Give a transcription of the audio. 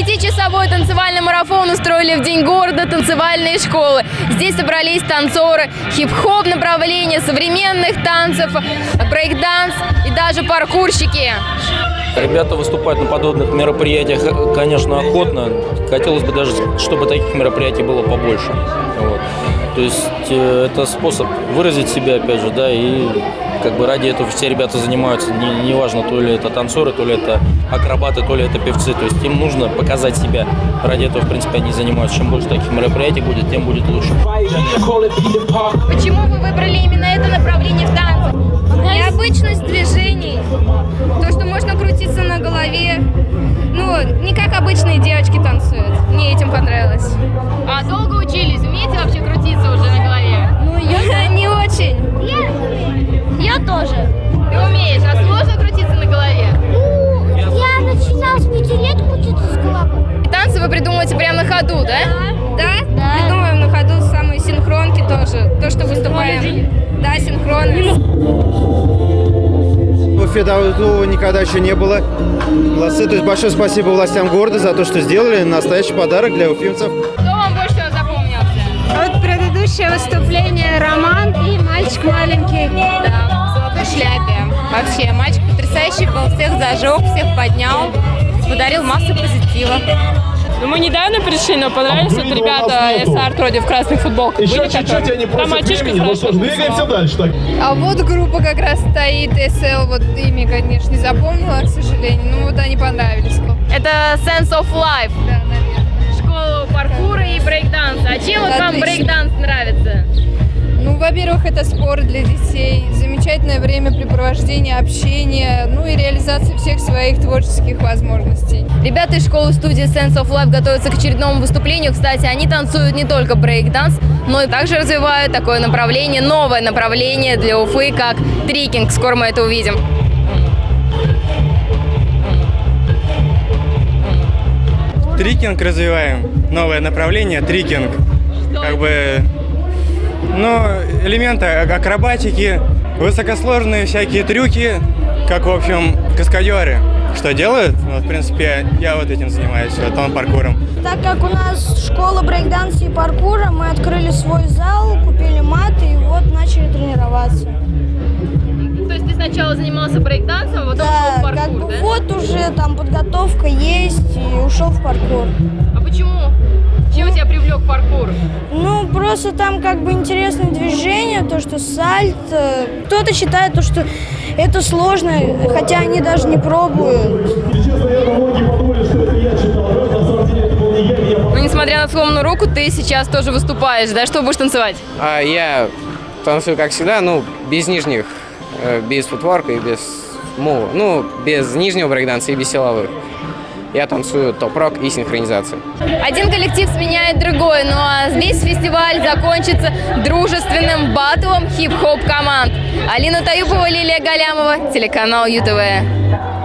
Пятичасовой танцевальный марафон устроили в День города танцевальные школы. Здесь собрались танцоры хип-хоп направления, современных танцев, брейк-данс и даже паркурщики. Ребята выступают на подобных мероприятиях, конечно, охотно. Хотелось бы даже, чтобы таких мероприятий было побольше. Вот. То есть это способ выразить себя, опять же, да, и как бы ради этого все ребята занимаются. Неважно, то ли это танцоры, то ли это акробаты, то ли это певцы. То есть им нужно показать себя. Ради этого, в принципе, они занимаются. Чем больше таких мероприятий будет, тем будет лучше. Почему вы выбрали именно это направление в танце? Необычность движений, то, что можно крутиться на голове. Ну, не как обычные девочки танцуют. Мне этим понравилось. А долго учились? Умеете вообще крутиться уже на голове? Ну, я не очень. Я тоже. Ты умеешь, а сложно крутиться на голове? Ну, я начинала с 5 лет крутиться с головой. И танцы вы придумываете прямо на ходу, да? Да. Придумываем на ходу самые синхронки тоже. То, что выступаем. Да, синхронно. В Уфе такого никогда еще не было. Молодцы. То есть большое спасибо властям города за то, что сделали. Настоящий подарок для уфимцев. Кто вам больше всего запомнился? Вот предыдущее выступление Роман и мальчик маленький. Да, в золотой шляпе. Вообще, мальчик потрясающий был, всех зажег, всех поднял, подарил массу позитива. Ну, мы недавно пришли, но понравились вот ребята из арт вроде в красных футболках. Еще чуть-чуть, они просят времени, ну что ж, двигаемся дальше. Так. А вот группа как раз стоит, SL, вот имя, конечно, не запомнила, к сожалению, но вот они понравились. Это Sense of Life. Да, наверное. Школа паркура и брейк-данса. А чем вот вам брейк-данс нравится? Ну, во-первых, это спорт для детей, замечательное времяпрепровождение, общение, ну и реализация всех своих творческих возможностей. Ребята из школы-студии Sense of Life готовятся к очередному выступлению. Кстати, они танцуют не только брейк-данс, но и также развивают такое направление, новое направление для Уфы, как трикинг. Скоро мы это увидим. Трикинг развиваем, новое направление, трикинг. Как бы, ну, элементы акробатики, высокосложные всякие трюки, как, в общем, каскадеры. Что делают? Ну, в принципе, я вот этим занимаюсь, вот он паркуром. Так как у нас школа брейкданса и паркура, мы открыли свой зал, купили маты и вот начали тренироваться. То есть ты сначала занимался брейк-дансом, а потом ушел в паркур, как бы да? вот уже там подготовка есть и ушел в паркур. А почему? Чем тебя привлек паркур? Ну, просто там как бы интересное движение, то, что сальто. Кто-то считает, то, что это сложно, хотя они даже не пробуют. Ну, несмотря на сломанную руку, ты сейчас тоже выступаешь, да? Что будешь танцевать? Я танцую, как всегда, ну, без нижних, без футворка и без мува. Ну, без нижнего брейкданса и без силовых. Я танцую топ-рок и синхронизацию. Один коллектив сменяет другой, ну а весь фестиваль закончится дружественным баттлом хип-хоп команд. Алина Таюпова, Лилия Галямова, телеканал ЮТВ.